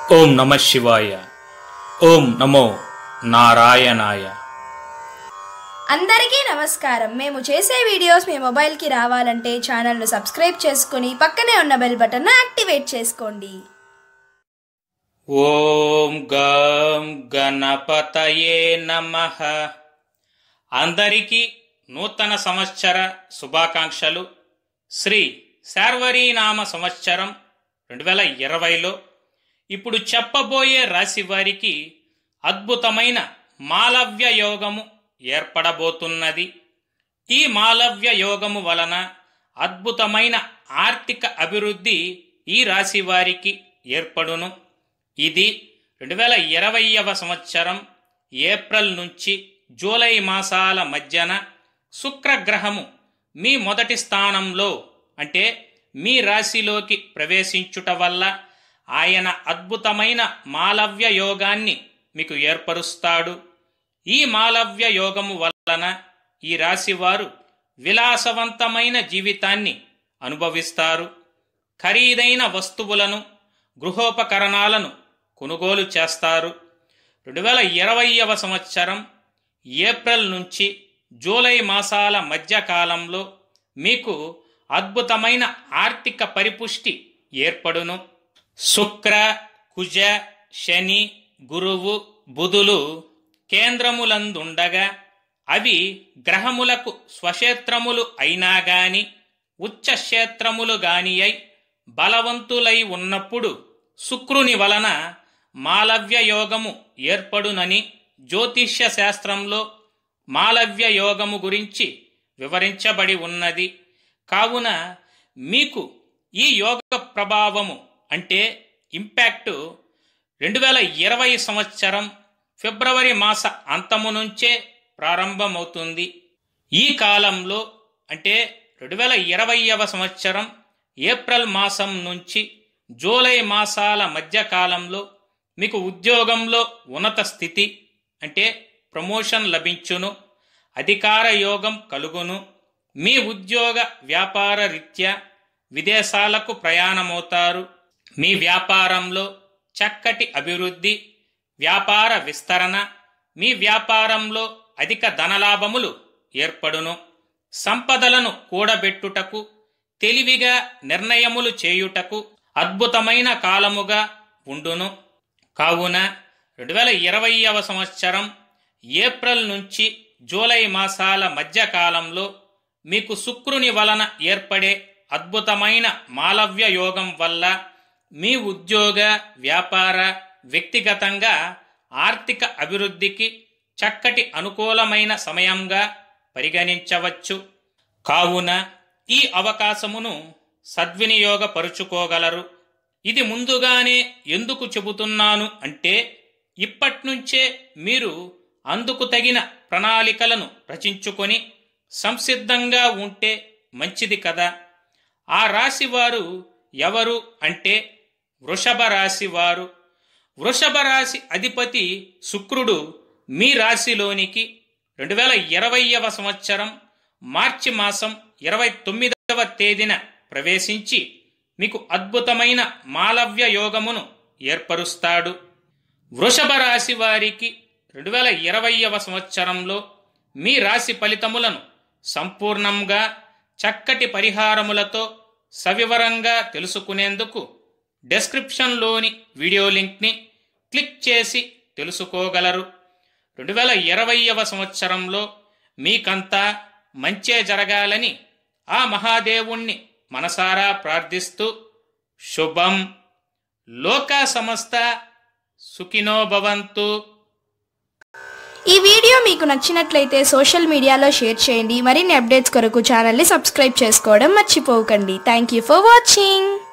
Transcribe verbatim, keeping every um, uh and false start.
ఓం నమ శివాయ. ఓం నమో నారాయణాయ. అందరికీ నమస్కారం. మేము చేసే వీడియోస్ మీ మొబైల్కి రావాలంటే ఛానల్ను సబ్స్క్రైబ్ చేసుకుని పక్కనే ఉన్న బెల్ బటన్ను యాక్టివేట్ చేసుకోండి. ఓం గం గణపతయే నమః. అందరికీ నూతన సంవత్సర శుభాకాంక్షలు. శ్రీ శార్వరీనామ సంవత్సరం రెండు వేల ఇరవైలో ఇప్పుడు చెప్పబోయే రాశి వారికి అద్భుతమైన మాలవ్య యోగము ఏర్పడబోతున్నది. ఈ మాలవ్య యోగము వలన అద్భుతమైన ఆర్థిక అభివృద్ధి ఈ రాశి వారికి ఏర్పడును. ఇది రెండు వేల ఇరవైవ సంవత్సరం ఏప్రిల్ నుంచి జూలై మాసాల మధ్యన శుక్రగ్రహము మీ మొదటి స్థానంలో అంటే మీ రాశిలోకి ప్రవేశించుట వల్ల ఆయన అద్భుతమైన మాలవ్య యోగాన్ని మీకు ఏర్పరుస్తాడు. ఈ మాలవ్య యోగము వలన ఈ రాశివారు విలాసవంతమైన జీవితాన్ని అనుభవిస్తారు. ఖరీదైన వస్తువులను, గృహోపకరణాలను కొనుగోలు చేస్తారు. రెండు వేల ఇరవైవ సంవత్సరం ఏప్రిల్ నుంచి జూలై మాసాల మధ్యకాలంలో మీకు అద్భుతమైన ఆర్థిక పరిపుష్టి ఏర్పడును. శుక్ర, కుజ, శని, గురువు, బుధులు కేంద్రములందుండగా అవి గ్రహములకు స్వక్షేత్రములు అయినా గాని ఉచ్చక్షేత్రములు గాని అయి బలవంతులై ఉన్నప్పుడు శుక్రుని వలన మాలవ్య యోగము ఏర్పడునని జ్యోతిష్య శాస్త్రంలో మాలవ్య యోగము గురించి వివరించబడి ఉన్నది. కావున మీకు ఈ యోగ ప్రభావము అంటే ఇంపాక్టు రెండు వేల ఇరవై సంవత్సరం ఫిబ్రవరి మాస అంతము నుంచే ప్రారంభమవుతుంది. ఈ కాలంలో అంటే రెండు వేల ఇరవైవ సంవత్సరం ఏప్రిల్ మాసం నుంచి జూలై మాసాల మధ్యకాలంలో మీకు ఉద్యోగంలో ఉన్నత స్థితి అంటే ప్రమోషన్ లభించును. అధికార యోగం కలుగును. మీ ఉద్యోగ వ్యాపార రీత్యా విదేశాలకు ప్రయాణమవుతారు. మీ వ్యాపారంలో చక్కటి అభివృద్ధి, వ్యాపార విస్తరణ, మీ వ్యాపారంలో అధిక ధనలాభములు ఏర్పడును. సంపదలను కూడబెట్టుటకు, తెలివిగా నిర్ణయములు చేయుటకు అద్భుతమైన కాలముగా ఉండును. కావున రెండు వేల ఇరవైవ సంవత్సరం ఏప్రిల్ నుంచి జూలై మాసాల మధ్యకాలంలో మీకు శుక్రుని వలన ఏర్పడే అద్భుతమైన మాలవ్య యోగం వల్ల మీ ఉద్యోగ, వ్యాపార, వ్యక్తిగతంగా ఆర్థిక అభివృద్ధికి చక్కటి అనుకూలమైన సమయంగా పరిగణించవచ్చు. కావున ఈ అవకాశమును సద్వినియోగపరుచుకోగలరు. ఇది ముందుగానే ఎందుకు చెబుతున్నాను అంటే ఇప్పట్నుంచే మీరు అందుకు తగిన ప్రణాళికలను రచించుకొని సంసిద్ధంగా ఉంటే మంచిది కదా. ఆ రాశివారు ఎవరు అంటే వృషభ రాశి వారు. వృషభ రాశి అధిపతి శుక్రుడు మీ రాశిలోనికి రెండు వేల ఇరవైవ సంవత్సరం మార్చి మాసం ఇరవై తొమ్మిదవ తేదీన ప్రవేశించి మీకు అద్భుతమైన మాలవ్య యోగమును ఏర్పరుస్తాడు. వృషభ రాశి వారికి రెండు వేల ఇరవైవ సంవత్సరంలో మీ రాశి ఫలితములను సంపూర్ణంగా చక్కటి పరిహారములతో సవివరంగా తెలుసుకునేందుకు డెస్క్రిప్షన్లోని వీడియో లింక్ని క్లిక్ చేసి తెలుసుకోగలరు. రెండు వేల ఇరవైవ సంవత్సరంలో మీకంతా మంచే జరగాలని ఆ మహాదేవుణ్ణి మనసారా ప్రార్థిస్తూ శుభం. లోకా సమస్త సుఖినో భవంతు. ఈ వీడియో మీకు నచ్చినట్లయితే సోషల్ మీడియాలో షేర్ చేయండి. మరిన్ని అప్డేట్స్ కొరకు ఛానల్ని సబ్స్క్రైబ్ చేసుకోవడం మర్చిపోకండి. Thank you for watching.